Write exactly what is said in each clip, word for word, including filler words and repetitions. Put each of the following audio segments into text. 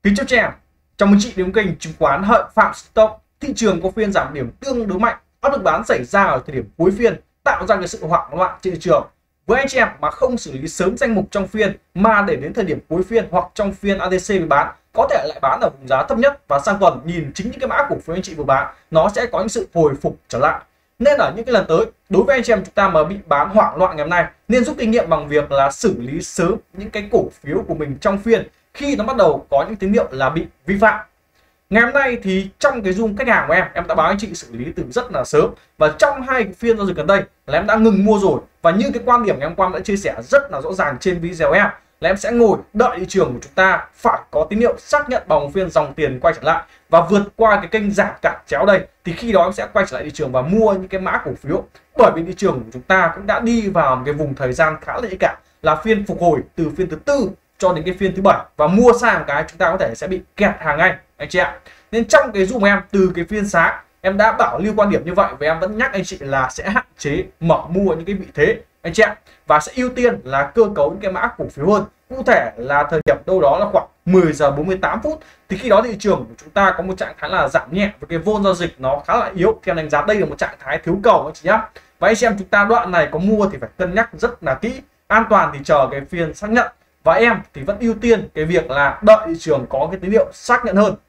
Kính chào chị em, chào mừng chị đến kênh chứng khoán Hợi Phạm Stock. Thị trường có phiên giảm điểm tương đối mạnh, áp lực bán xảy ra ở thời điểm cuối phiên, tạo ra cái sự hoảng loạn trên thị trường. Với anh chị em mà không xử lý sớm danh mục trong phiên mà để đến thời điểm cuối phiên hoặc trong phiên a tê xê bị bán, có thể lại bán ở vùng giá thấp nhất, và sang tuần nhìn chính những cái mã cổ phiếu anh chị vừa bán nó sẽ có những sự hồi phục trở lại. Nên ở những cái lần tới, đối với anh chị em chúng ta mà bị bán hoảng loạn ngày hôm nay, nên rút kinh nghiệm bằng việc là xử lý sớm những cái cổ phiếu của mình trong phiên khi nó bắt đầu có những tín hiệu là bị vi phạm. Ngày hôm nay thì trong cái zoom khách hàng của em, em đã báo anh chị xử lý từ rất là sớm, và trong hai cái phiên giao dịch gần đây là em đã ngừng mua rồi. Và như cái quan điểm ngày hôm qua đã chia sẻ rất là rõ ràng trên video em, là em sẽ ngồi đợi thị trường của chúng ta phải có tín hiệu xác nhận bằng một phiên dòng tiền quay trở lại và vượt qua cái kênh giảm cản chéo đây, thì khi đó em sẽ quay trở lại thị trường và mua những cái mã cổ phiếu. Bởi vì thị trường của chúng ta cũng đã đi vào một cái vùng thời gian khá là nhạy cảm, là phiên phục hồi từ phiên thứ tư cho đến cái phiên thứ bảy, và mua sai một cái chúng ta có thể sẽ bị kẹt hàng ngay anh chị ạ. Nên trong cái zoom em từ cái phiên sáng em đã bảo lưu quan điểm như vậy, và em vẫn nhắc anh chị là sẽ hạn chế mở mua những cái vị thế anh chị ạ, và sẽ ưu tiên là cơ cấu những cái mã cổ phiếu hơn. Cụ thể là thời điểm đâu đó là khoảng mười giờ bốn mươi tám phút, thì khi đó thị trường của chúng ta có một trạng thái là giảm nhẹ và cái vôn giao dịch nó khá là yếu. Theo đánh giá đây là một trạng thái thiếu cầu anh chị nhá. Và anh chị em chúng ta đoạn này có mua thì phải cân nhắc rất là kỹ, an toàn thì chờ cái phiên xác nhận, và em thì vẫn ưu tiên cái việc là đợi thị trường có cái tín hiệu xác nhận hơn.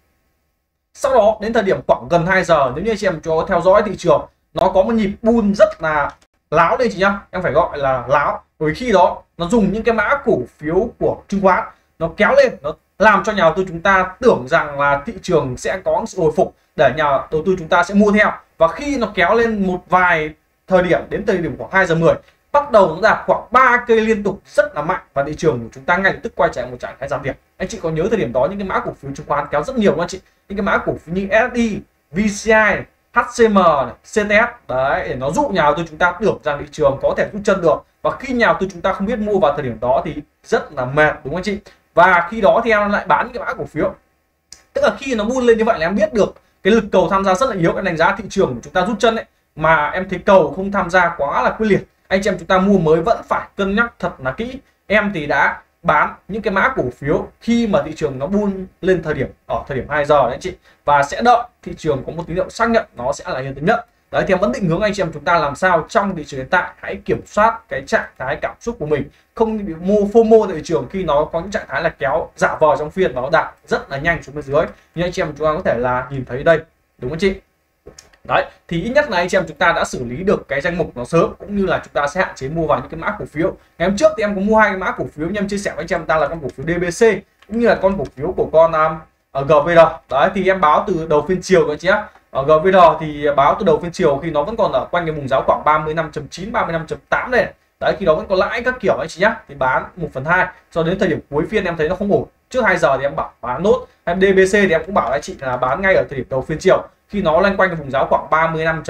Sau đó đến thời điểm khoảng gần hai giờ, nếu như anh chị em cho theo dõi thị trường nó có một nhịp bull rất là láo đây chị nhá, em phải gọi là láo, bởi khi đó nó dùng những cái mã cổ phiếu của chứng khoán nó kéo lên, nó làm cho nhà đầu tư chúng ta tưởng rằng là thị trường sẽ có sự hồi phục để nhà đầu tư chúng ta sẽ mua theo. Và khi nó kéo lên một vài thời điểm, đến thời điểm khoảng hai giờ mười, bắt đầu nó đạt khoảng ba cây liên tục rất là mạnh, và thị trường của chúng ta ngay lập tức quay trở lại một trạng thái giảm điểm. Anh chị có nhớ thời điểm đó những cái mã cổ phiếu chứng khoán kéo rất nhiều không anh chị? Những cái mã cổ phiếu như ét i, vê xê i, hát xê em, xê tê ét đấy, để nó dụ nhà đầu tư chúng ta tưởng rằng thị trường có thể rút chân được, và khi nhà đầu tư chúng ta không biết mua vào thời điểm đó thì rất là mệt, đúng không anh chị? Và khi đó thì em lại bán những cái mã cổ phiếu, tức là khi nó buôn lên như vậy là em biết được cái lực cầu tham gia rất là yếu, em đánh giá thị trường của chúng ta rút chân đấy, mà em thấy cầu không tham gia quá là quyết liệt, anh chị em chúng ta mua mới vẫn phải cân nhắc thật là kỹ. Em thì đã bán những cái mã cổ phiếu khi mà thị trường nó buôn lên thời điểm ở thời điểm hai giờ đấy anh chị, và sẽ đợi thị trường có một tín hiệu xác nhận nó sẽ là hiện tính nhất. Đấy thì em vẫn định hướng anh chị em chúng ta làm sao trong thị trường hiện tại hãy kiểm soát cái trạng thái cảm xúc của mình, không bị mua FOMO thị trường khi nó có những trạng thái là kéo giả vờ trong phiên và nó đạt rất là nhanh xuống bên dưới như anh chị em chúng ta có thể là nhìn thấy đây, đúng không chị? Đấy thì ít nhất là anh chị em chúng ta đã xử lý được cái danh mục nó sớm, cũng như là chúng ta sẽ hạn chế mua vào những cái mã cổ phiếu. Ngày hôm trước thì em có mua hai cái mã cổ phiếu nhưng em chia sẻ với anh chị em ta là con cổ phiếu đê bê xê cũng như là con cổ phiếu của con um, giê vê đê. Đấy thì em báo từ đầu phiên chiều các chị nhé. Ở giê vê đê thì báo từ đầu phiên chiều khi nó vẫn còn ở quanh cái vùng giá khoảng ba mươi lăm chấm chín, ba mươi lăm chấm tám này. Đấy khi đó vẫn có lãi các kiểu anh chị nhé, thì bán một phần hai. Cho đến thời điểm cuối phiên em thấy nó không ổn, trước hai giờ thì em bảo bán nốt. Em đê bê xê thì em cũng bảo anh chị là bán ngay ở thời điểm đầu phiên chiều khi nó loanh quanh cái vùng giá khoảng ba mươi lăm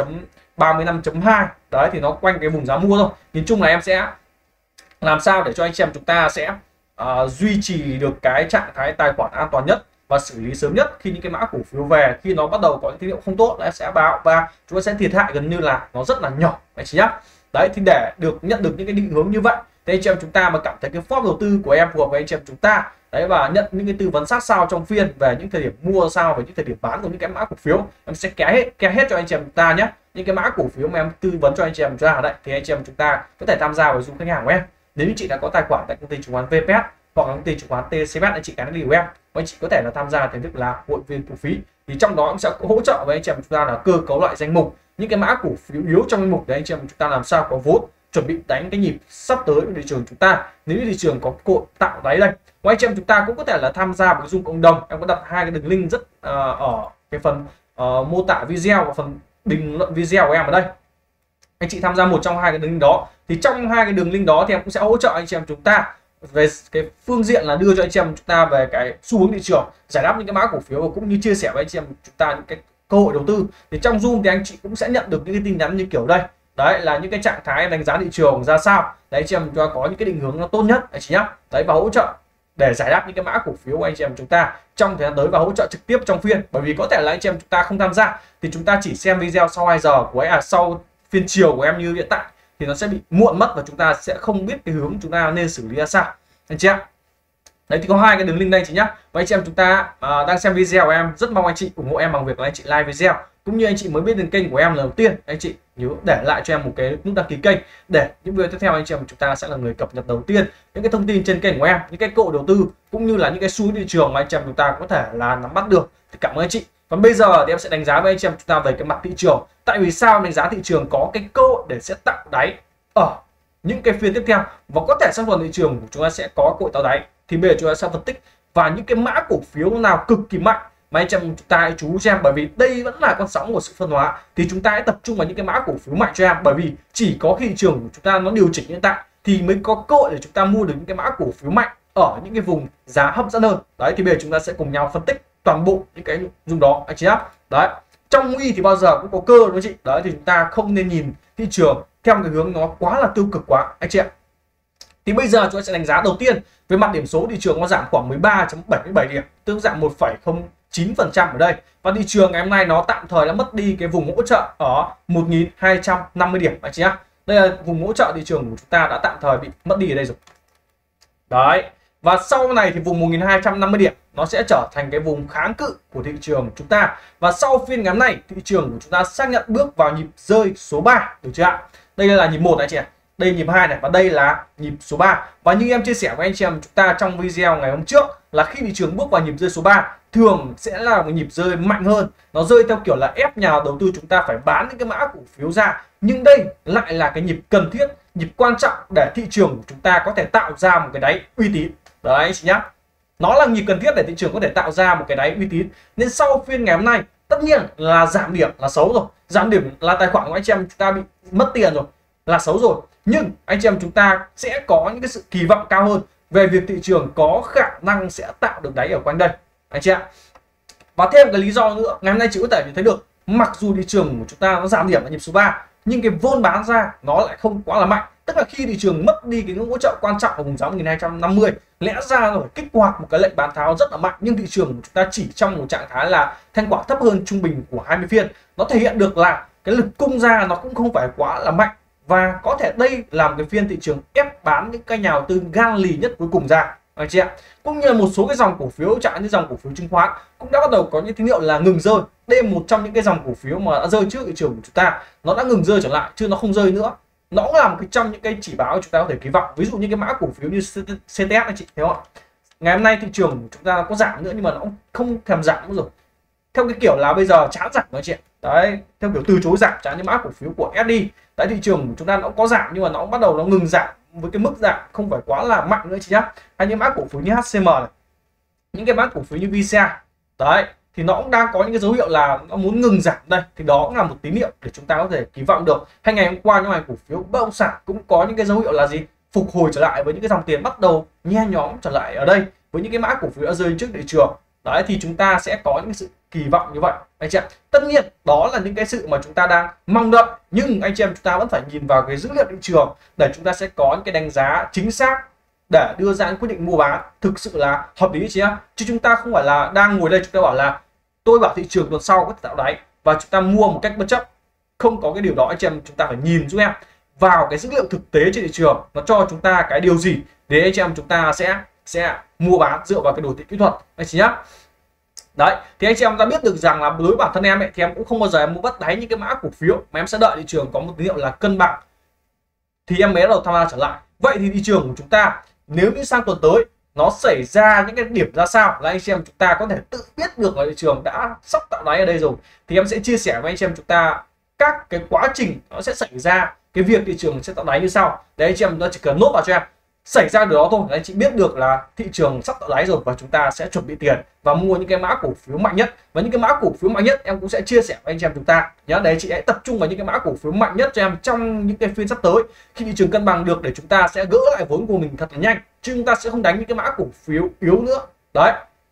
chấm hai. Đấy thì nó quanh cái vùng giá mua thôi. Nhìn chung là em sẽ làm sao để cho anh chị em chúng ta sẽ uh, duy trì được cái trạng thái tài khoản an toàn nhất và xử lý sớm nhất khi những cái mã cổ phiếu về, khi nó bắt đầu có những tín hiệu không tốt là em sẽ báo, và chúng ta sẽ thiệt hại gần như là nó rất là nhỏ anh chị nhé. Đấy thì để được nhận được những cái định hướng như vậy thì anh chị em chúng ta mà cảm thấy cái form đầu tư của em phù hợp với anh chị em chúng ta đấy, và nhận những cái tư vấn sát sao trong phiên về những thời điểm mua sao và những thời điểm bán của những cái mã cổ phiếu, em sẽ kéo hết kéo hết cho anh chị em chúng ta nhé. Những cái mã cổ phiếu mà em tư vấn cho anh chị em chúng ta ở đây thì anh chị em chúng ta có thể tham gia vào zoom khách hàng của em. Nếu như chị đã có tài khoản tại công ty chứng khoán vê pê ét hoặc công ty chứng khoán tê xê pê ét, anh chị cái này của em, và anh chị có thể là tham gia thành thức là hội viên cổ phí, thì trong đó em sẽ hỗ trợ với anh chị em chúng ta là cơ cấu lại danh mục những cái mã cổ phiếu yếu trong danh mục để anh chị em chúng ta làm sao có vốn chuẩn bị đánh cái nhịp sắp tới của thị trường chúng ta. Nếu như thị trường có cơ hội tạo đáy đây, và anh chị em chúng ta cũng có thể là tham gia vào Zoom cộng đồng. Em có đặt hai cái đường link rất uh, ở cái phần uh, mô tả video và phần bình luận video của em ở đây. Anh chị tham gia một trong hai cái đường link đó, thì trong hai cái đường link đó thì em cũng sẽ hỗ trợ anh chị em chúng ta về cái phương diện là đưa cho anh chị em chúng ta về cái xu hướng thị trường, giải đáp những cái mã cổ phiếu, và cũng như chia sẻ với anh chị em chúng ta những cái cơ hội đầu tư. Thì trong Zoom thì anh chị cũng sẽ nhận được những cái tin nhắn như kiểu đây, đấy là những cái trạng thái đánh giá thị trường ra sao đấy, anh chị em cho có những cái định hướng nó tốt nhất anh chị nhé. Đấy và hỗ trợ để giải đáp những cái mã cổ phiếu của anh chị em chúng ta trong thời gian tới, và hỗ trợ trực tiếp trong phiên. Bởi vì có thể là anh chị em chúng ta không tham gia thì chúng ta chỉ xem video sau hai giờ của à sau phiên chiều của em như hiện tại thì nó sẽ bị muộn mất, và chúng ta sẽ không biết cái hướng chúng ta nên xử lý ra sao anh chị ạ. Đấy thì có hai cái đường link đây chị nhá. Và anh chị em chúng ta à, đang xem video của em, rất mong anh chị ủng hộ em bằng việc là anh chị like video, cũng như anh chị mới biết đến kênh của em lần đầu tiên, anh chị nhớ để lại cho em một cái nút đăng ký kênh để những video tiếp theo anh chị em chúng ta sẽ là người cập nhật đầu tiên những cái thông tin trên kênh của em, những cái cơ hội đầu tư cũng như là những cái xu thị trường mà anh chị em chúng ta có thể là nắm bắt được. Thì cảm ơn anh chị. Còn bây giờ thì em sẽ đánh giá với anh chị em chúng ta về cái mặt thị trường. Tại vì sao đánh giá thị trường có cái cơ hội để sẽ tạo đáy ở những cái phiên tiếp theo, và có thể trong tuần thị trường của chúng ta sẽ có cơ hội tạo đáy. Thì bây giờ chúng ta sẽ phân tích và những cái mã cổ phiếu nào cực kỳ mạnh mà anh chị em chúng ta hãy chú cho em, bởi vì đây vẫn là con sóng của sự phân hóa. Thì chúng ta hãy tập trung vào những cái mã cổ phiếu mạnh cho em, bởi vì chỉ có khi thị trường của chúng ta nó điều chỉnh hiện tại thì mới có cơ hội để chúng ta mua được những cái mã cổ phiếu mạnh ở những cái vùng giá hấp dẫn hơn. Đấy thì bây giờ chúng ta sẽ cùng nhau phân tích toàn bộ những cái dùng đó anh chị nhé. Đấy, trong nguy thì bao giờ cũng có cơ đúng không chị. Đấy thì chúng ta không nên nhìn thị trường theo cái hướng nó quá là tiêu cực quá anh chị ạ. Thì bây giờ chúng ta sẽ đánh giá đầu tiên về mặt điểm số. Thị trường nó giảm khoảng mười ba phẩy bảy mươi bảy điểm, tương giảm một phẩy không chín phần trăm ở đây. Và thị trường ngày hôm nay nó tạm thời đã mất đi cái vùng hỗ trợ ở một nghìn hai trăm năm mươi điểm anh chị nhá. Đây là vùng hỗ trợ thị trường của chúng ta đã tạm thời bị mất đi ở đây rồi. Đấy. Và sau này thì vùng một nghìn hai trăm năm mươi điểm nó sẽ trở thành cái vùng kháng cự của thị trường của chúng ta. Và sau phiên ngày hôm nay thị trường của chúng ta xác nhận bước vào nhịp rơi số ba, được chưa ạ? Đây là nhịp một này chị ạ. Đây nhịp hai này và đây là nhịp số ba. Và như em chia sẻ với anh chị em chúng ta trong video ngày hôm trước là khi thị trường bước vào nhịp rơi số ba thường sẽ là một nhịp rơi mạnh hơn. Nó rơi theo kiểu là ép nhà đầu tư chúng ta phải bán những cái mã cổ phiếu ra. Nhưng đây lại là cái nhịp cần thiết, nhịp quan trọng để thị trường của chúng ta có thể tạo ra một cái đáy uy tín. Đấy chị nhá. Nó là nhịp cần thiết để thị trường có thể tạo ra một cái đáy uy tín. Nên sau phiên ngày hôm nay tất nhiên là giảm điểm là xấu rồi. Giảm điểm là tài khoản của anh chị em chúng ta bị mất tiền rồi, là xấu rồi. Nhưng anh chị em chúng ta sẽ có những cái sự kỳ vọng cao hơn về việc thị trường có khả năng sẽ tạo được đáy ở quanh đây anh chị ạ. Và thêm cái lý do nữa, ngày hôm nay chị có thể thấy được mặc dù thị trường của chúng ta nó giảm điểm ở nhịp số ba nhưng cái vôn bán ra nó lại không quá là mạnh. Tức là khi thị trường mất đi cái ngưỡng hỗ trợ quan trọng ở vùng giá một nghìn hai trăm năm mươi, lẽ ra rồi kích hoạt một cái lệnh bán tháo rất là mạnh, nhưng thị trường của chúng ta chỉ trong một trạng thái là thanh khoản thấp hơn trung bình của hai mươi phiên. Nó thể hiện được là cái lực cung ra nó cũng không phải quá là mạnh, và có thể đây là một cái phiên thị trường ép bán những cái nhà đầu tư gan lì nhất cuối cùng ra anh chị ạ. Cũng như là một số cái dòng cổ phiếu chẳng như dòng cổ phiếu chứng khoán cũng đã bắt đầu có những tín hiệu là ngừng rơi. Đây là một trong những cái dòng cổ phiếu mà đã rơi trước thị trường của chúng ta, nó đã ngừng rơi trở lại chứ nó không rơi nữa. Nó cũng là một cái trong những cái chỉ báo chúng ta có thể kỳ vọng. Ví dụ như cái mã cổ phiếu như xê tê ét anh chị thấy không ạ? Ngày hôm nay thị trường của chúng ta có giảm nữa nhưng mà nó không thèm giảm nữa rồi. Theo cái kiểu là bây giờ chán giảm nói chuyện. Đấy, theo kiểu từ chối giảm, chẳng như mã cổ phiếu của ét đê. Tại thị trường của chúng ta nó có giảm nhưng mà nó bắt đầu nó ngừng giảm với cái mức giảm không phải quá là mạnh nữa chị nhá. Hay những mã cổ phiếu như hát xê em này, những cái mã cổ phiếu như vê xê a, đấy thì nó cũng đang có những cái dấu hiệu là nó muốn ngừng giảm đây, thì đó cũng là một tín hiệu để chúng ta có thể kỳ vọng được. Hay ngày hôm qua những ngành cổ phiếu bất động sản cũng có những cái dấu hiệu là gì, phục hồi trở lại với những cái dòng tiền bắt đầu nhe nhóm trở lại ở đây với những cái mã cổ phiếu đã rơi trước thị trường. Đấy thì chúng ta sẽ có những sự kỳ vọng như vậy anh chị ạ. Tất nhiên đó là những cái sự mà chúng ta đang mong đợi, nhưng anh chị em chúng ta vẫn phải nhìn vào cái dữ liệu thị trường để chúng ta sẽ có những cái đánh giá chính xác để đưa ra những quyết định mua bán thực sự là hợp lý chị ạ. Chứ chúng ta không phải là đang ngồi đây chúng ta bảo là tôi bảo thị trường tuần sau có thể tạo đáy và chúng ta mua một cách bất chấp. Không có cái điều đó anh chị em chúng ta phải nhìn giúp em vào cái dữ liệu thực tế trên thị trường nó cho chúng ta cái điều gì để anh chị em chúng ta sẽ sẽ mua bán dựa vào cái đồ thị kỹ thuật anh chị nhá. Đấy thì anh chị em ta biết được rằng là đối với bản thân em ấy, thì em cũng không bao giờ em mua bắt đáy những cái mã cổ phiếu mà em sẽ đợi thị trường có một tín hiệu là cân bằng thì em mới bắt đầu tham gia trở lại. Vậy thì thị trường của chúng ta nếu như sang tuần tới nó xảy ra những cái điểm ra sao là anh chị em chúng ta có thể tự biết được là thị trường đã sắp tạo đáy ở đây rồi, thì em sẽ chia sẻ với anh chị em chúng ta các cái quá trình nó sẽ xảy ra cái việc thị trường sẽ tạo đáy như sau. Đấy anh chị em nó chỉ cần nốt vào cho em xảy ra điều đó thôi là anh chị biết được là thị trường sắp tạo đáy rồi, và chúng ta sẽ chuẩn bị tiền và mua những cái mã cổ phiếu mạnh nhất. Và những cái mã cổ phiếu mạnh nhất em cũng sẽ chia sẻ với anh chị em chúng ta nhớ. Đấy chị hãy tập trung vào những cái mã cổ phiếu mạnh nhất cho em trong những cái phiên sắp tới khi thị trường cân bằng được, để chúng ta sẽ gỡ lại vốn của mình thật là nhanh, chứ chúng ta sẽ không đánh những cái mã cổ phiếu yếu nữa. Đấy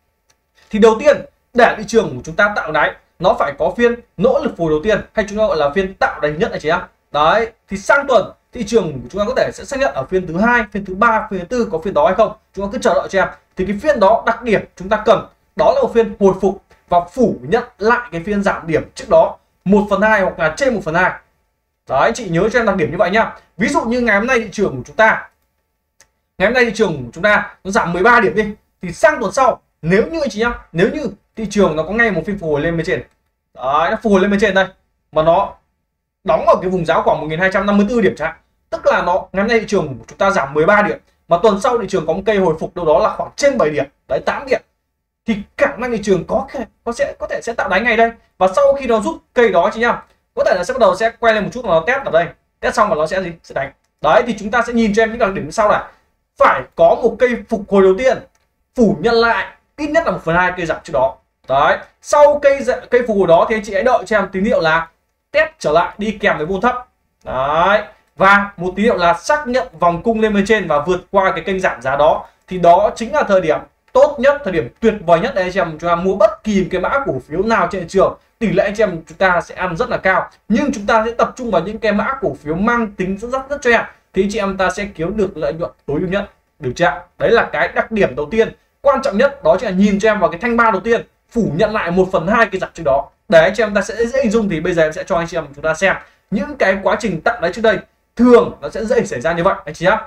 thì đầu tiên để thị trường của chúng ta tạo đáy nó phải có phiên nỗ lực phục hồi đầu tiên, hay chúng ta gọi là phiên tạo đáy nhất này chị em. Đấy thì sang tuần thị trường của chúng ta có thể sẽ xác nhận ở phiên thứ hai, phiên thứ ba, phiên thứ tư có phiên đó hay không, chúng ta cứ chờ đợi cho em. Thì cái phiên đó đặc điểm chúng ta cần đó là một phiên hồi phục và phủ nhận lại cái phiên giảm điểm trước đó một phần hai hoặc là trên một phần hai. Đấy chị nhớ cho em đặc điểm như vậy nhá. Ví dụ như ngày hôm nay thị trường của chúng ta ngày hôm nay thị trường của chúng ta nó giảm mười ba điểm đi, thì sang tuần sau nếu như anh chị nhá, nếu như thị trường nó có ngay một phiên phục hồi lên bên trên đấy, nó phục hồi lên bên trên đây mà nó đóng ở cái vùng giá khoảng một nghìn hai trăm năm mươi tư điểm chẳng, tức là nó ngày hôm nay thị trường của chúng ta giảm mười ba điểm mà tuần sau thị trường có một cây hồi phục đâu đó là khoảng trên bảy điểm đấy, tám điểm, thì khả năng thị trường có thể có sẽ có thể sẽ tạo đáy ngay đây, và sau khi nó rút cây đó chị nhá, có thể là sẽ bắt đầu sẽ quay lên một chút, nó test ở đây, test xong và nó sẽ gì sẽ đánh đấy, thì chúng ta sẽ nhìn cho em những đặc điểm sau này, phải có một cây phục hồi đầu tiên phủ nhận lại ít nhất là một phần hai cây giảm trước đó đấy, sau cây cây phục hồi đó thì anh chị hãy đợi cho em tín hiệu là test trở lại đi kèm với vol thấp đấy, và một tín hiệu là xác nhận vòng cung lên bên trên và vượt qua cái kênh giảm giá đó, thì đó chính là thời điểm tốt nhất, thời điểm tuyệt vời nhất để anh chị em chúng ta mua bất kỳ cái mã cổ phiếu nào trên thị trường. Tỷ lệ anh chị em chúng ta sẽ ăn rất là cao, nhưng chúng ta sẽ tập trung vào những cái mã cổ phiếu mang tính dẫn dắt rất cho em, thì anh chị em ta sẽ kiếm được lợi nhuận tối ưu nhất, được chưa? Đấy là cái đặc điểm đầu tiên quan trọng nhất, đó chính là nhìn cho em vào cái thanh ba đầu tiên phủ nhận lại một phần hai cái giảm trước đó, để anh chị em ta sẽ dễ hình dung. Thì bây giờ em sẽ cho anh chị em chúng ta xem những cái quá trình tạo đáy trước đây thường nó sẽ dễ xảy ra như vậy anh chị nhé.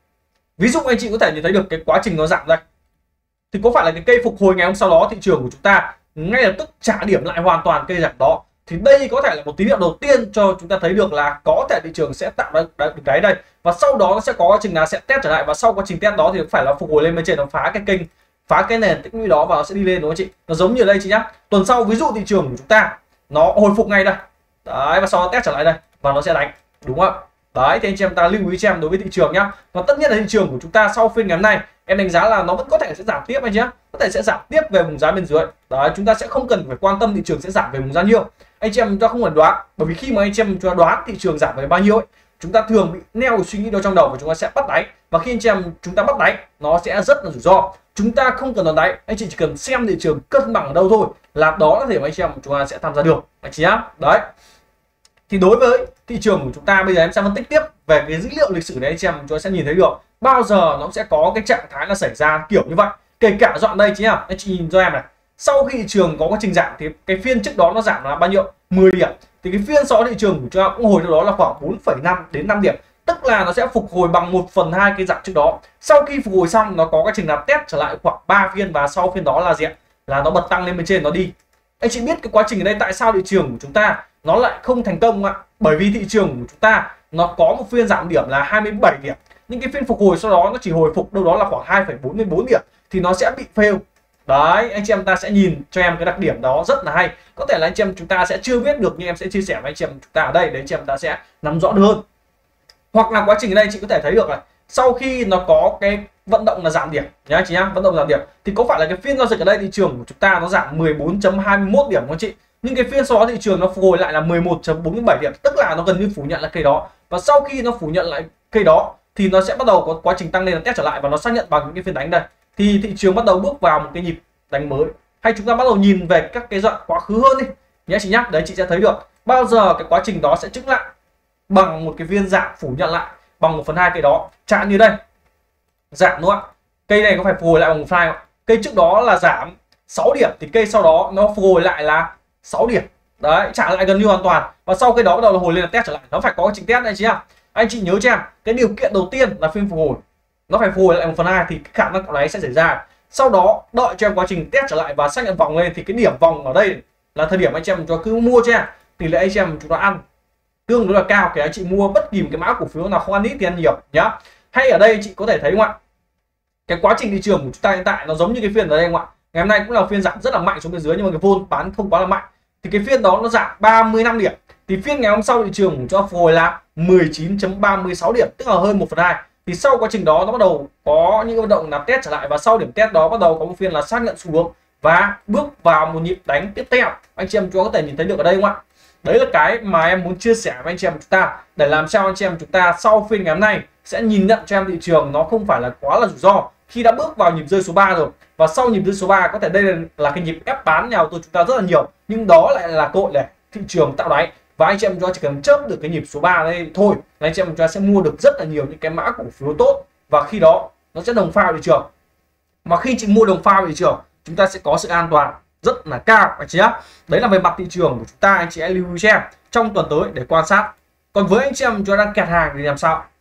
Ví dụ anh chị có thể nhìn thấy được cái quá trình nó giảm đây, thì có phải là cái cây phục hồi ngày hôm sau đó thị trường của chúng ta ngay lập tức trả điểm lại hoàn toàn cây giảm đó, thì đây có thể là một tín hiệu đầu tiên cho chúng ta thấy được là có thể thị trường sẽ tạo được đáy đây, và sau đó nó sẽ có quá trình là sẽ test trở lại, và sau quá trình test đó thì phải là phục hồi lên bên trên, nó phá cái kênh, phá cái nền tích lũy đó và nó sẽ đi lên, đúng không chị? Nó giống như ở đây chị nhá, tuần sau ví dụ thị trường của chúng ta nó hồi phục ngay đây đấy, và sau đó test trở lại đây và nó sẽ đánh, đúng không? Đấy, thì anh chị em ta lưu ý cho em đối với thị trường nhá. Còn tất nhiên là thị trường của chúng ta sau phiên ngày hôm nay em đánh giá là nó vẫn có thể sẽ giảm tiếp anh chị nhé, có thể sẽ giảm tiếp về vùng giá bên dưới. Đấy, chúng ta sẽ không cần phải quan tâm thị trường sẽ giảm về vùng giá nhiêu, anh chị em chúng ta không cần đoán, bởi vì khi mà anh chị em chúng ta đoán thị trường giảm về bao nhiêu ấy, chúng ta thường bị neo suy nghĩ đó trong đầu và chúng ta sẽ bắt đáy, và khi anh chị em chúng ta bắt đáy nó sẽ rất là rủi ro. Chúng ta không cần đòn đáy, anh chị chỉ cần xem thị trường cân bằng ở đâu thôi là đó là thể mà anh chị em chúng ta sẽ tham gia được anh chị nhá. Đấy, thì đối với thị trường của chúng ta bây giờ em sẽ phân tích tiếp về cái dữ liệu lịch sử đấy, anh chị em chúng ta sẽ nhìn thấy được bao giờ nó sẽ có cái trạng thái là xảy ra kiểu như vậy, kể cả dọn đây chị em, anh chị nhìn cho em này, sau khi thị trường có quá trình giảm thì cái phiên trước đó nó giảm là bao nhiêu, mười điểm, thì cái phiên sau thị trường của chúng ta cũng hồi đâu đó là khoảng bốn phẩy năm đến năm điểm, tức là nó sẽ phục hồi bằng một phần hai cái giảm trước đó. Sau khi phục hồi xong nó có quá trình là test trở lại khoảng ba phiên, và sau phiên đó là gì ạ, là nó bật tăng lên bên trên nó đi. Anh chị biết cái quá trình ở đây tại sao thị trường của chúng ta nó lại không thành công ạ? Bởi vì thị trường của chúng ta nó có một phiên giảm điểm là hai mươi bảy điểm, nhưng cái phiên phục hồi sau đó nó chỉ hồi phục đâu đó là khoảng hai phẩy bốn đến bốn điểm, thì nó sẽ bị fail. Đấy, anh chị em ta sẽ nhìn cho em cái đặc điểm đó rất là hay, có thể là anh chị em chúng ta sẽ chưa biết được, nhưng em sẽ chia sẻ với anh chị em chúng ta ở đây để anh chị em ta sẽ nắm rõ được hơn. Hoặc là quá trình ở đây chị có thể thấy được là sau khi nó có cái vận động là giảm điểm nhá chị nhá, vận động giảm điểm thì có phải là cái phiên giao dịch ở đây thị trường của chúng ta nó giảm mười bốn phẩy hai mươi mốt điểm không chị, nhưng cái phiên sau đó thị trường nó phục hồi lại là mười một phẩy bốn mươi bảy điểm, tức là nó gần như phủ nhận là cây đó, và sau khi nó phủ nhận lại cây đó thì nó sẽ bắt đầu có quá trình tăng lên, nó test trở lại và nó xác nhận bằng những cái phiên đánh đây, thì thị trường bắt đầu bước vào một cái nhịp đánh mới. Hay chúng ta bắt đầu nhìn về các cái đoạn quá khứ hơn đi nhé chị nhá, đấy chị sẽ thấy được bao giờ cái quá trình đó sẽ chứng lại bằng một cái phiên giảm phủ nhận lại bằng một phần hai cây đó, chẳng như đây giảm đúng không ạ, cây này có phải phục hồi lại bằng một phần hai không? Cây trước đó là giảm sáu điểm thì cây sau đó nó phục hồi lại là sáu điểm đấy, trả lại gần như hoàn toàn, và sau cây đó bắt đầu là hồi lên là test trở lại, nó phải có quá trình test này chị ạ. Anh chị nhớ cho em cái điều kiện đầu tiên là phiên phục hồi nó phải phục hồi lại một phần hai thì cái khả năng cậu đấy sẽ xảy ra, sau đó đợi cho em quá trình test trở lại và xác nhận vòng lên, thì cái điểm vòng ở đây là thời điểm anh chị em cho cứ mua cho em, tỷ lệ anh chị em chúng ta ăn tương đối là cao, kể anh chị mua bất kỳ một cái mã cổ phiếu nào không ăn ít thì ăn nhiều nhá. Hay ở đây chị có thể thấy không ạ, cái quá trình thị trường của chúng ta hiện tại nó giống như cái phiên ở đây không ạ, ngày hôm nay cũng là phiên giảm rất là mạnh xuống bên dưới, nhưng mà cái vol bán không quá là mạnh, thì cái phiên đó nó giảm ba mươi lăm điểm, thì phiên ngày hôm sau thị trường của chúng ta phục hồi là mười chín phẩy ba mươi sáu điểm, tức là hơn một phần hai, thì sau quá trình đó nó bắt đầu có những vận động là test trở lại, và sau điểm test đó bắt đầu có một phiên là xác nhận xu hướng và bước vào một nhịp đánh tiếp theo, anh chị em chúng ta có thể nhìn thấy được ở đây không ạ. Đấy là cái mà em muốn chia sẻ với anh chị em chúng ta, để làm sao anh chị em chúng ta sau phiên ngày hôm nay sẽ nhìn nhận cho em thị trường nó không phải là quá là rủi ro khi đã bước vào nhịp rơi số ba rồi, và sau nhịp rơi số ba có thể đây là cái nhịp ép bán nhà tôi chúng ta rất là nhiều, nhưng đó lại là cơ hội để thị trường tạo đáy, và anh chị em chúng ta chỉ cần chớp được cái nhịp số ba đây thôi là anh chị em chúng ta sẽ mua được rất là nhiều những cái mã cổ phiếu tốt, và khi đó nó sẽ đồng pha vào thị trường, mà khi chị mua đồng pha vào thị trường chúng ta sẽ có sự an toàn rất là cao anh chị nhé. Đấy là về mặt thị trường của chúng ta, anh chị hãy lưu ý cho em trong tuần tới để quan sát. Còn với anh chị em chúng ta đang kẹt hàng thì làm sao?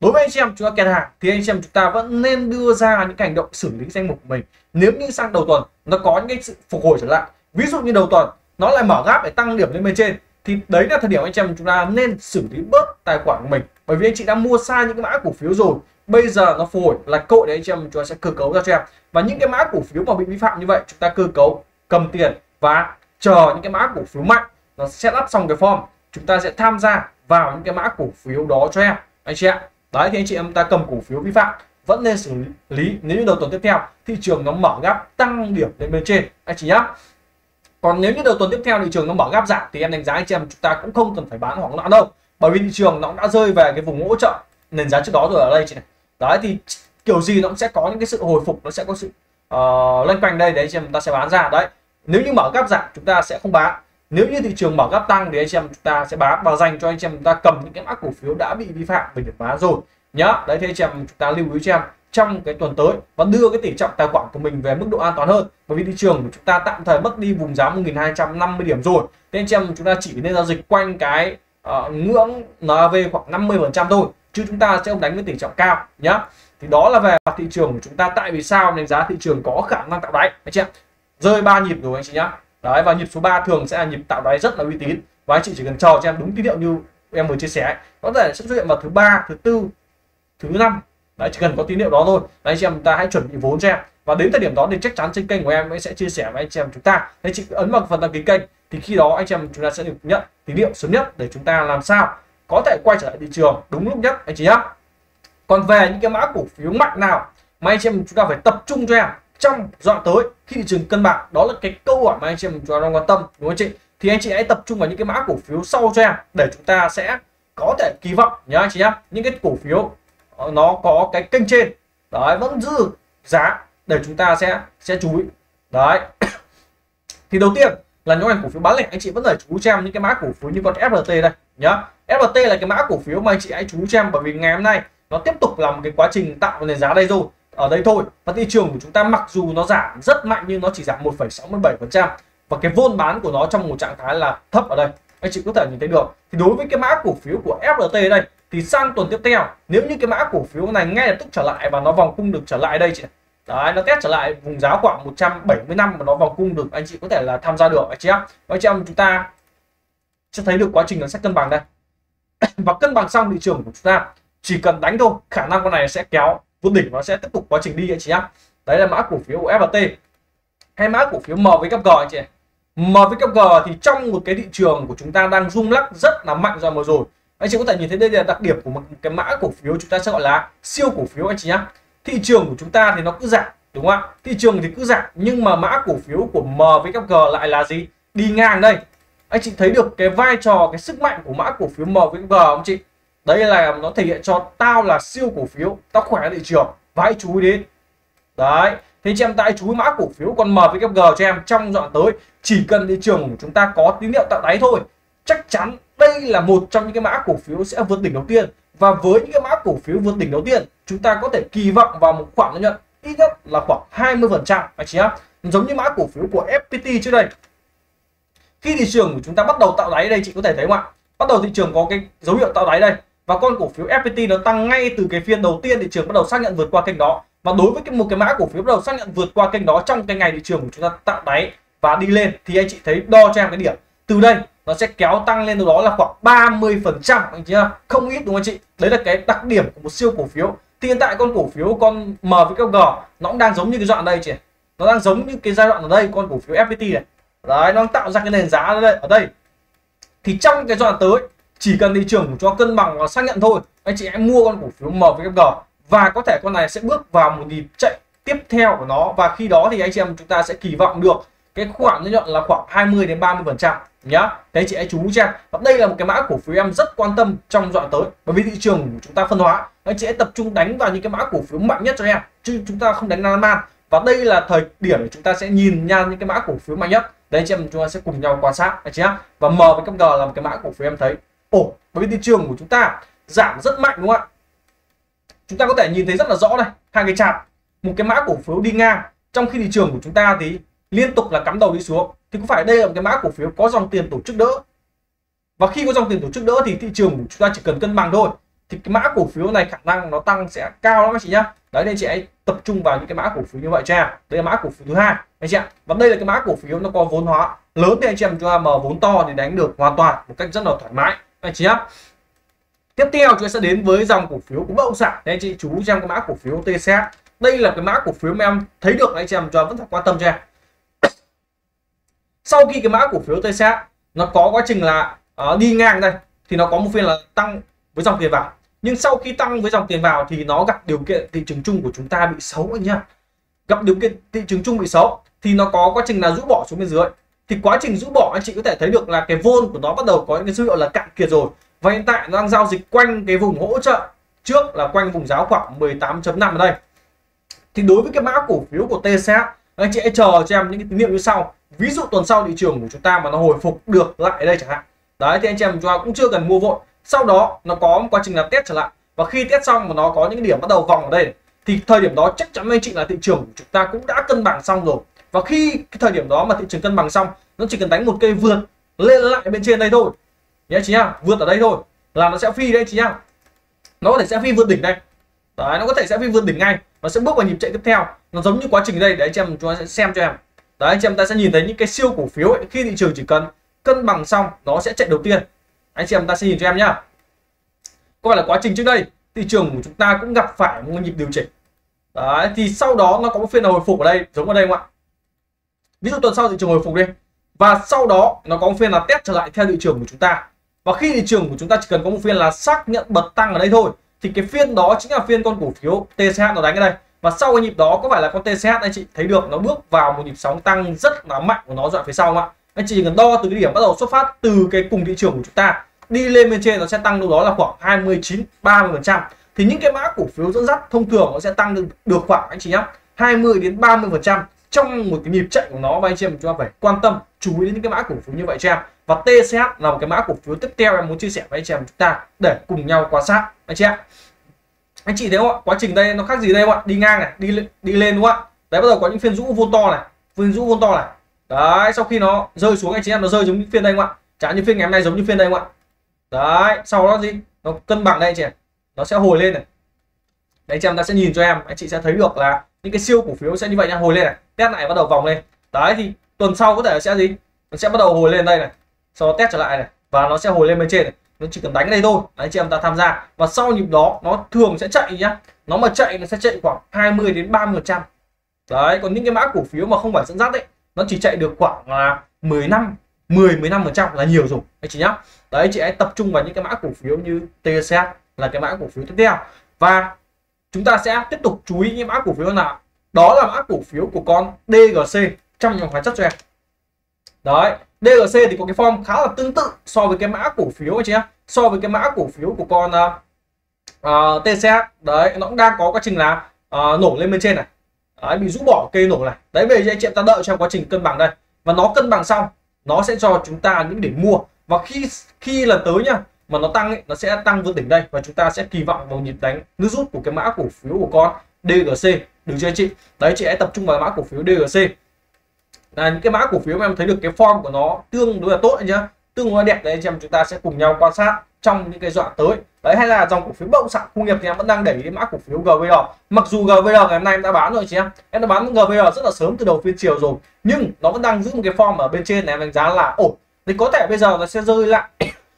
Đối với anh chị em chúng ta kẹt hàng thì anh chị em chúng ta vẫn nên đưa ra những hành động xử lý danh mục của mình. Nếu như sang đầu tuần nó có những cái sự phục hồi trở lại, ví dụ như đầu tuần nó lại mở gap để tăng điểm lên bên trên, thì đấy là thời điểm anh chị em chúng ta nên xử lý bớt tài khoản của mình, bởi vì anh chị đã mua sai những cái mã cổ phiếu rồi, bây giờ nó phục hồi là cơ hội để anh chị em chúng ta sẽ cơ cấu ra cho em. Và những cái mã cổ phiếu mà bị vi phạm như vậy, chúng ta cơ cấu cầm tiền và chờ những cái mã cổ phiếu mạnh nó set up xong cái form, chúng ta sẽ tham gia vào những cái mã cổ phiếu đó cho em anh chị ạ. Đấy thì anh chị em ta cầm cổ phiếu vi phạm vẫn nên xử lý nếu như đầu tuần tiếp theo thị trường nó mở gap tăng điểm lên bên trên anh chị nhá. Còn nếu như đầu tuần tiếp theo thị trường nó mở gap giảm thì em đánh giá anh chị em chúng ta cũng không cần phải bán hoảng loạn đâu, bởi vì thị trường nó đã rơi về cái vùng hỗ trợ nền giá trước đó rồi ở đây chị này. Đấy thì kiểu gì nó cũng sẽ có những cái sự hồi phục, nó sẽ có sự uh, loanh quanh đây để anh chị em chúng ta sẽ bán ra. Đấy, nếu như mở gap giảm chúng ta sẽ không bán, nếu như thị trường mở gap tăng thì anh chị em chúng ta sẽ bán và dành cho anh chị em chúng ta cầm những cái mã cổ phiếu đã bị vi phạm về điểm bán rồi nhá. Đấy thì anh chị em chúng ta lưu ý cho em trong cái tuần tới và đưa cái tỷ trọng tài khoản của mình về mức độ an toàn hơn, bởi vì thị trường của chúng ta tạm thời mất đi vùng giá một nghìn hai trăm năm mươi điểm rồi, thế anh chị em chúng ta chỉ nên giao dịch quanh cái uh, ngưỡng en a vê khoảng năm mươi phần trăm thôi, chứ chúng ta sẽ không đánh với tỷ trọng cao nhá. Thì đó là về thị trường của chúng ta. Tại vì sao đánh giá thị trường có khả năng tạo đáy anh chị ạ, rơi ba nhịp rồi anh chị nhá. Đấy, và nhịp số ba thường sẽ là nhịp tạo đáy rất là uy tín, và anh chị chỉ cần chờ cho em đúng tín hiệu như em vừa chia sẻ, có thể sẽ xuất hiện vào thứ ba, thứ tư, thứ năm. Đấy, chỉ cần có tín hiệu đó thôi. Đấy, anh chị em chúng ta hãy chuẩn bị vốn cho em, và đến thời điểm đó thì chắc chắn trên kênh của em sẽ chia sẻ với anh chị em chúng ta. Đấy, chị ấn vào phần đăng ký kênh thì khi đó anh chị em chúng ta sẽ được nhận tín hiệu sớm nhất để chúng ta làm sao có thể quay trở lại thị trường đúng lúc nhất anh chị nhá. Còn về những cái mã cổ phiếu mạnh nào mà anh chị em chúng ta phải tập trung cho em trong giai đoạn tới khi thị trường cân bằng, đó là cái câu hỏi mà anh chị em chúng ta đang quan tâm, đúng không chị? Thì anh chị hãy tập trung vào những cái mã cổ phiếu sau cho em để chúng ta sẽ có thể kỳ vọng nhá anh chị nhá, những cái cổ phiếu nó có cái kênh trên đấy vẫn giữ giá để chúng ta sẽ sẽ chú ý. Đấy thì đầu tiên là những ngành cổ phiếu bán lẻ, anh chị vẫn phải chú cho em những cái mã cổ phiếu như con ép lờ tê đây nhá. ép lờ tê là cái mã cổ phiếu mà anh chị hãy chú cho em, bởi vì ngày hôm nay nó tiếp tục làm một cái quá trình tạo nền giá đây rồi, ở đây thôi, và thị trường của chúng ta mặc dù nó giảm rất mạnh nhưng nó chỉ giảm một phẩy sáu mươi bảy phần trăm, và cái vôn bán của nó trong một trạng thái là thấp ở đây anh chị có thể nhìn thấy được. Thì đối với cái mã cổ phiếu của ép lờ tê đây thì sang tuần tiếp theo nếu như cái mã cổ phiếu này ngay lập tức trở lại và nó vòng cung được trở lại đây chị, đấy nó test trở lại vùng giá khoảng một trăm bảy mươi lăm mà nó vòng cung được, anh chị có thể là tham gia được anh chị em. Anh chị em chúng ta sẽ thấy được quá trình nó sẽ cân bằng đây và cân bằng xong thị trường của chúng ta chỉ cần đánh thôi, khả năng con này sẽ kéo vượt đỉnh, nó sẽ tiếp tục quá trình đi anh chị nhá. Đấy là mã cổ phiếu của ép lờ tê. Hay mã cổ phiếu em vê kép giê anh chị. em vê kép giê thì trong một cái thị trường của chúng ta đang rung lắc rất là mạnh rồi mà rồi. Anh chị có thể nhìn thấy đây là đặc điểm của một cái mã cổ phiếu chúng ta sẽ gọi là siêu cổ phiếu anh chị nhá. Thị trường của chúng ta thì nó cứ giảm, đúng không ạ? Thị trường thì cứ giảm nhưng mà mã cổ phiếu của em vê kép giê lại là gì? Đi ngang đây. Anh chị thấy được cái vai trò, cái sức mạnh của mã cổ phiếu em vê kép giê không chị? Đây là nó thể hiện cho tao là siêu cổ phiếu, tao khỏe thị trường và hãy chú ý đến. Đấy, thế chị em ta hãy chú ý mã cổ phiếu con em vê kép giê cho em trong đoạn tới. Chỉ cần thị trường của chúng ta có tín hiệu tạo đáy thôi, chắc chắn đây là một trong những cái mã cổ phiếu sẽ vượt đỉnh đầu tiên. Và với những cái mã cổ phiếu vượt đỉnh đầu tiên, chúng ta có thể kỳ vọng vào một khoản lợi nhuận ít nhất là khoảng hai mươi phần trăm anh chị nhá. Giống như mã cổ phiếu của ép pê tê trước đây. Khi thị trường của chúng ta bắt đầu tạo đáy đây, chị có thể thấy không ạ? Bắt đầu thị trường có cái dấu hiệu tạo đáy đây, và con cổ phiếu ép pê tê nó tăng ngay từ cái phiên đầu tiên, thị trường bắt đầu xác nhận vượt qua kênh đó. Và đối với cái một cái mã cổ phiếu bắt đầu xác nhận vượt qua kênh đó trong cái ngày thị trường của chúng ta tạo đáy và đi lên, thì anh chị thấy đo cho em cái điểm từ đây nó sẽ kéo tăng lên, từ đó là khoảng ba mươi phần trăm anh chị nhá, không ít đúng không anh chị? Đấy là cái đặc điểm của một siêu cổ phiếu. Thì hiện tại con cổ phiếu con em vê kép giê nó cũng đang giống như cái giai đoạn đây chị, nó đang giống như cái giai đoạn ở đây con cổ phiếu ép pê tê này. Đấy, nó đang tạo ra cái nền giá ở đây ở đây. Thì trong cái giai đoạn tới chỉ cần thị trường của cho cân bằng và xác nhận thôi, anh chị hãy mua con cổ phiếu em vê kép giê và có thể con này sẽ bước vào một nhịp chạy tiếp theo của nó, và khi đó thì anh chị em chúng ta sẽ kỳ vọng được cái khoản lợi nhuận là khoảng hai mươi đến ba mươi phần trăm nhá. Thế chị hãy chú ý cho em. Và đây là một cái mã cổ phiếu em rất quan tâm trong đoạn tới, bởi vì thị trường của chúng ta phân hóa, anh chị hãy tập trung đánh vào những cái mã cổ phiếu mạnh nhất cho em, chứ chúng ta không đánh lan man. Và đây là thời điểm để chúng ta sẽ nhìn nha những cái mã cổ phiếu mạnh nhất. Đấy anh chị em chúng ta sẽ cùng nhau quan sát anh chị nhá. Và em vê kép giê là một cái mã cổ phiếu em thấy ồ, bởi vì thị trường của chúng ta giảm rất mạnh đúng không ạ? Chúng ta có thể nhìn thấy rất là rõ đây, hai cái chart, một cái mã cổ phiếu đi ngang, trong khi thị trường của chúng ta thì liên tục là cắm đầu đi xuống. Thì có phải đây là một cái mã cổ phiếu có dòng tiền tổ chức đỡ? Và khi có dòng tiền tổ chức đỡ thì thị trường của chúng ta chỉ cần cân bằng thôi, thì cái mã cổ phiếu này khả năng nó tăng sẽ cao lắm anh chị nhá. Đấy nên chị hãy tập trung vào những cái mã cổ phiếu như vậy cho em. Đây là mã cổ phiếu thứ hai anh chị ạ. Và đây là cái mã cổ phiếu nó có vốn hóa lớn thì anh chị em cho em, mà vốn to thì đánh được hoàn toàn một cách rất là thoải mái anh chị nhá. Tiếp theo chúng ta sẽ đến với dòng cổ phiếu của bất động sản. Nên anh chị chú trong cái mã cổ phiếu tê xê hát. Đây là cái mã cổ phiếu mà em thấy được anh chị em cho vẫn phải quan tâm cho em. Sau khi cái mã cổ phiếu tê xê hát nó có quá trình là uh, đi ngang đây thì nó có một phiên là tăng với dòng tiền vào, nhưng sau khi tăng với dòng tiền vào thì nó gặp điều kiện thị trường chung của chúng ta bị xấu anh nhá. Gặp điều kiện thị trường chung bị xấu thì nó có quá trình là rũ bỏ xuống bên dưới. Thì quá trình rũ bỏ anh chị có thể thấy được là cái vôn của nó bắt đầu có những cái dấu hiệu là cạn kiệt rồi, và hiện tại nó đang giao dịch quanh cái vùng hỗ trợ trước là quanh vùng giá khoảng mười tám chấm năm ở đây. Thì đối với cái mã cổ phiếu của tê xê hát, anh chị hãy chờ cho em những cái tín hiệu như sau. Ví dụ tuần sau thị trường của chúng ta mà nó hồi phục được lại ở đây chẳng hạn, đấy thì anh chị em chúng ta cũng chưa cần mua vội. Sau đó nó có một quá trình là test trở lại, và khi test xong mà nó có những điểm bắt đầu vòng ở đây thì thời điểm đó chắc chắn anh chị là thị trường của chúng ta cũng đã cân bằng xong rồi. Và khi cái thời điểm đó mà thị trường cân bằng xong, nó chỉ cần đánh một cây vượt lên lại bên trên đây thôi nhé chị nhá, vượt ở đây thôi là nó sẽ phi đây chị nhá. Nó có thể sẽ phi vượt đỉnh đây, đấy nó có thể sẽ phi vượt đỉnh ngay, nó sẽ bước vào nhịp chạy tiếp theo. Nó giống như quá trình đây, để anh chị em chúng ta sẽ xem cho em. Đấy anh chị em ta sẽ nhìn thấy những cái siêu cổ phiếu ấy, khi thị trường chỉ cần cân bằng xong nó sẽ chạy đầu tiên. Anh chị em ta sẽ nhìn cho em nhá. Có phải là quá trình trước đây thị trường của chúng ta cũng gặp phải một nhịp điều chỉnh. Đấy thì sau đó nó có một phiên hồi phục ở đây giống ở đây không ạ? Ví dụ tuần sau thị trường hồi phục đi, và sau đó nó có một phiên là test trở lại theo thị trường của chúng ta. Và khi thị trường của chúng ta chỉ cần có một phiên là xác nhận bật tăng ở đây thôi, thì cái phiên đó chính là phiên con cổ phiếu tê xê hát nó đánh ở đây. Và sau cái nhịp đó có phải là con tê xê hát anh chị thấy được nó bước vào một nhịp sóng tăng rất là mạnh của nó dọa phía sau không ạ? Anh chị cần đo từ cái điểm bắt đầu xuất phát từ cái cùng thị trường của chúng ta đi lên bên trên, nó sẽ tăng đâu đó là khoảng hai mươi chín ba mươi phần trăm. Thì những cái mã cổ phiếu dẫn dắt thông thường nó sẽ tăng được, được khoảng anh chị nhá hai mươi đến ba mươi phần trăm trong một cái nhịp chạy của nó. Và anh chị em chúng ta phải quan tâm chú ý đến những cái mã cổ phiếu như vậy cho em. Và tê xê hát là một cái mã cổ phiếu tiếp theo em muốn chia sẻ với anh chị em chúng ta để cùng nhau quan sát anh chị ạ. Anh chị thấy không ạ? Quá trình đây nó khác gì đây không ạ? Đi ngang này, đi lên, đi lên đúng không ạ? Đấy bắt đầu có những phiên rũ vôn to này, phiên rũ vôn to này. Đấy, sau khi nó rơi xuống anh chị em, nó rơi giống như phiên đây không ạ? Chẳng như phiên ngày hôm nay giống như phiên đây không ạ? Đấy, sau đó gì? Nó cân bằng đây anh chị. Nó sẽ hồi lên này. Đấy anh chị em ta sẽ nhìn cho em, anh chị sẽ thấy được là những cái siêu cổ phiếu sẽ như vậy nha, hồi lên này, test này bắt đầu vòng lên. Đấy thì tuần sau có thể sẽ gì? Nó sẽ bắt đầu hồi lên đây này. Sau đó test trở lại này và nó sẽ hồi lên bên trên này. Nó chỉ cần đánh đây thôi, đấy chị em ta tham gia. Và sau nhịp đó nó thường sẽ chạy nhá. Nó mà chạy nó sẽ chạy khoảng hai mươi đến ba mươi phần trăm. Đấy, còn những cái mã cổ phiếu mà không phải dẫn dắt đấy, nó chỉ chạy được khoảng là mười lăm, mười mười lăm phần trăm là nhiều rồi anh chị nhá. Đấy chị hãy tập trung vào những cái mã cổ phiếu như tê xê hát là cái mã cổ phiếu tiếp theo. Và chúng ta sẽ tiếp tục chú ý những mã cổ phiếu nào. Đó là mã cổ phiếu của con đê giê xê trong dòng hóa chất cho em. Đấy, đê giê xê thì có cái form khá là tương tự so với cái mã cổ phiếu anh chị nhá, so với cái mã cổ phiếu của con uh, uh, tê xê hát. Đấy, nó cũng đang có quá trình là uh, nổ lên bên trên này. Đấy, bị rũ bỏ cây nổ này. Đấy, về anh chị em ta đợi trong quá trình cân bằng đây. Và nó cân bằng xong, nó sẽ cho chúng ta những điểm mua. Và khi khi lần tới nhá, mà nó tăng ấy, nó sẽ tăng vượt đỉnh đây, và chúng ta sẽ kỳ vọng vào nhịp đánh nước rút của cái mã cổ phiếu của con đê giê xê, được chưa anh chị? Đấy, chị hãy tập trung vào mã cổ phiếu đê giê xê. Là những cái mã cổ phiếu mà em thấy được cái form của nó tương đối là tốt anh nhá, tương đối là đẹp đấy anh chị em, chúng ta sẽ cùng nhau quan sát trong những cái đoạn tới. Đấy, hay là dòng cổ phiếu bất động sản công nghiệp thì em vẫn đang đẩy cái mã cổ phiếu giê vê rờ. Mặc dù giê vê rờ ngày hôm nay em đã bán rồi chị em, em đã bán giê vê rờ rất là sớm từ đầu phiên chiều rồi, nhưng nó vẫn đang giữ một cái form ở bên trên này, em đánh giá là ổn. Thì có thể bây giờ nó sẽ rơi lại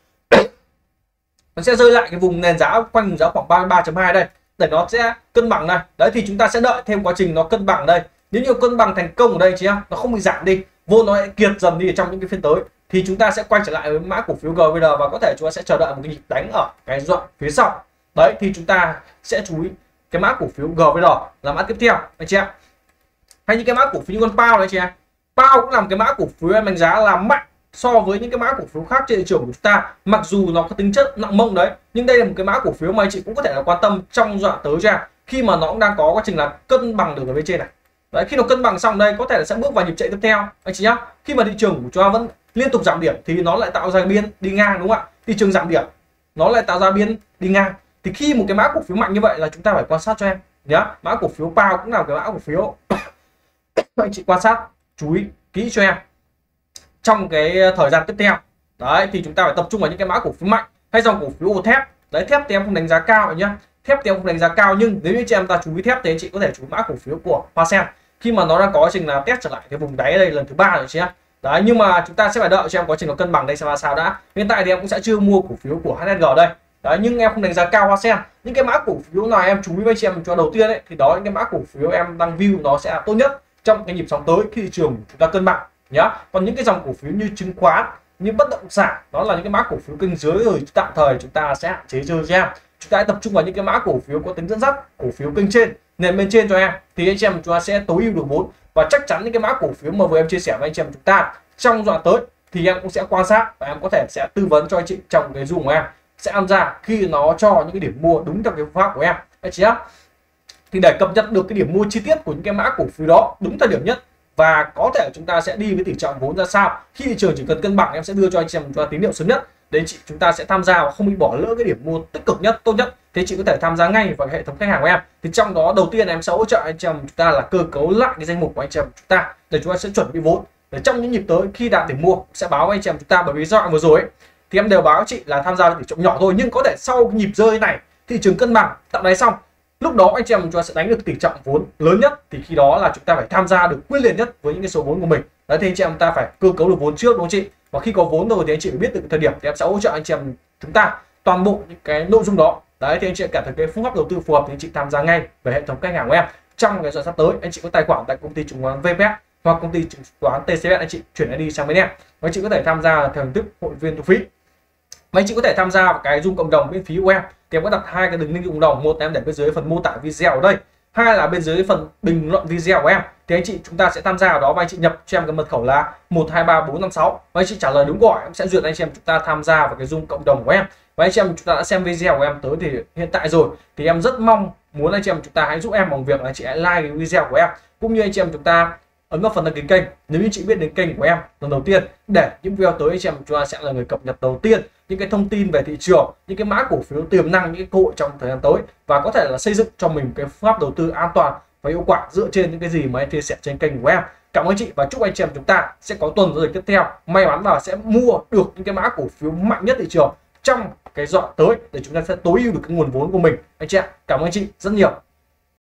nó sẽ rơi lại cái vùng nền giá quanh vùng giá khoảng ba mươi ba chấm hai đây để nó sẽ cân bằng này. Đấy thì chúng ta sẽ đợi thêm quá trình nó cân bằng đây. Nếu như cân bằng thành công ở đây chị em, nó không bị giảm đi, vốn nó kiệt dần đi trong những cái phiên tới, thì chúng ta sẽ quay trở lại với mã cổ phiếu giê vê rờ và có thể chúng ta sẽ chờ đợi một cái nhịp đánh ở cái đoạn phía sau. Đấy thì chúng ta sẽ chú ý cái mã cổ phiếu giê vê rờ là mã tiếp theo anh chị em. Hay những cái mã cổ phiếu như con pao đấy chị em. Pao cũng làm cái mã cổ phiếu em đánh giá là mạnh so với những cái mã cổ phiếu khác trên thị trường của chúng ta. Mặc dù nó có tính chất nặng mông đấy, nhưng đây là một cái mã cổ phiếu mà anh chị cũng có thể là quan tâm trong đoạn tới cho em, khi mà nó cũng đang có quá trình là cân bằng được ở bên trên này. Đấy, khi nó cân bằng xong đây có thể là sẽ bước vào nhịp chạy tiếp theo anh chị nhá. Khi mà thị trường của chúng ta vẫn liên tục giảm điểm thì nó lại tạo ra biên đi ngang đúng không ạ? Thị trường giảm điểm nó lại tạo ra biên đi ngang. Thì khi một cái mã cổ phiếu mạnh như vậy là chúng ta phải quan sát cho em nhá. Mã cổ phiếu pao cũng là cái mã cổ phiếu anh chị quan sát chú ý kỹ cho em trong cái thời gian tiếp theo. Đấy thì chúng ta phải tập trung vào những cái mã cổ phiếu mạnh, hay dòng cổ phiếu ô thép Đấy, thép thì em không đánh giá cao rồi nhá, thép thì em không đánh giá cao, nhưng nếu như chị em ta chú ý thép thì anh chị có thể chú mã cổ phiếu của Hoa Sen khi mà nó đang có quá trình là test trở lại cái vùng đáy đây lần thứ ba rồi chị em. Đấy, nhưng mà chúng ta sẽ phải đợi cho em quá trình nó cân bằng đây xem là sao đã. Hiện tại thì em cũng sẽ chưa mua cổ phiếu của hát ét giê đây. Đấy, nhưng em không đánh giá cao Hoa Sen. Những cái mã cổ phiếu nào em chú ý với anh chị em cho đầu tiên ấy, thì đó những cái mã cổ phiếu em đang view nó sẽ là tốt nhất trong cái nhịp sóng tới khi thị trường chúng ta cân bằng nhá. Còn những cái dòng cổ phiếu như chứng khoán, như bất động sản, đó là những cái mã cổ phiếu kênh dưới rồi, tạm thời chúng ta sẽ hạn chế chơi cho em. Chúng ta hãy tập trung vào những cái mã cổ phiếu có tính dẫn dắt, cổ phiếu kênh trên, nền bên trên cho em, thì anh chị em chúng ta sẽ tối ưu được vốn. Và chắc chắn những cái mã cổ phiếu mà vừa em chia sẻ với anh chị em chúng ta trong đoạn tới thì em cũng sẽ quan sát và em có thể sẽ tư vấn cho anh chị trong cái zoom của em, sẽ tham gia khi nó cho những cái điểm mua đúng theo cái phương pháp của em anh chị nhé. Thì để cập nhật được cái điểm mua chi tiết của những cái mã cổ phiếu đó đúng thời điểm nhất, và có thể chúng ta sẽ đi với tỷ trọng vốn ra sao khi thị trường chỉ cần cân bằng, em sẽ đưa cho anh chị em cho tín hiệu sớm nhất để chị chúng ta sẽ tham gia và không bị bỏ lỡ cái điểm mua tích cực nhất, tốt nhất. Thế chị có thể tham gia ngay vào hệ thống khách hàng của em. Thì trong đó đầu tiên em sẽ hỗ trợ anh chị em chúng ta là cơ cấu lại cái danh mục của anh chị em chúng ta để chúng ta sẽ chuẩn bị vốn để trong những nhịp tới khi đạt điểm mua sẽ báo anh chị em chúng ta. Bởi vì do vừa rồi ấy, thì em đều báo chị là tham gia tỷ trọng nhỏ thôi, nhưng có thể sau nhịp rơi này thị trường cân bằng tạo đáy xong, lúc đó anh chị em chúng ta sẽ đánh được tỷ trọng vốn lớn nhất, thì khi đó là chúng ta phải tham gia được quyết liệt nhất với những cái số vốn của mình. Đấy, thì anh chị em ta phải cơ cấu được vốn trước đúng không chị? Và khi có vốn rồi thì anh chị phải biết được thời điểm, thì em sẽ hỗ trợ anh chị em chúng ta toàn bộ những cái nội dung đó. Đấy, thì anh chị cảm thấy cái phương pháp đầu tư phù hợp thì anh chị tham gia ngay về hệ thống khách hàng của em. Trong cái giai đoạn sắp tới anh chị có tài khoản tại công ty chứng khoán vê pê ét hoặc công ty chứng khoán tê xê ét, anh chị chuyển i đê sang bên em và anh chị có thể tham gia theo hình thức hội viên thu phí. Và anh chị có thể tham gia vào cái Zoom cộng đồng miễn phí của em, thì em có đặt hai cái đường link cộng đồng, một em để bên dưới phần mô tả video ở đây, hai là bên dưới phần bình luận video của em. Thì anh chị chúng ta sẽ tham gia vào đó và anh chị nhập cho em cái mật khẩu là một hai ba bốn năm sáu và anh chị trả lời đúng câu hỏi, em sẽ duyệt anh chị em chúng ta tham gia vào cái Zoom cộng đồng của em. Và anh chị em chúng ta đã xem video của em tới thì hiện tại rồi, thì em rất mong muốn anh chị em chúng ta hãy giúp em bằng việc là anh chị hãy like cái video của em, cũng như anh chị em chúng ta ấn vào phần đăng ký kênh nếu như chị biết đến kênh của em lần đầu tiên, để những video tới anh chị em chúng ta sẽ là người cập nhật đầu tiên những cái thông tin về thị trường, những cái mã cổ phiếu tiềm năng, những cái cơ hội trong thời gian tới, và có thể là xây dựng cho mình cái phương pháp đầu tư an toàn và hiệu quả dựa trên những cái gì mà em chia sẻ trên kênh của em. Cảm ơn anh chị và chúc anh chị em chúng ta sẽ có tuần giao dịch tiếp theo may mắn và sẽ mua được những cái mã cổ phiếu mạnh nhất thị trường trong cái dọn tới để chúng ta sẽ tối ưu được cái nguồn vốn của mình anh chị ạ. Cảm ơn anh chị rất nhiều.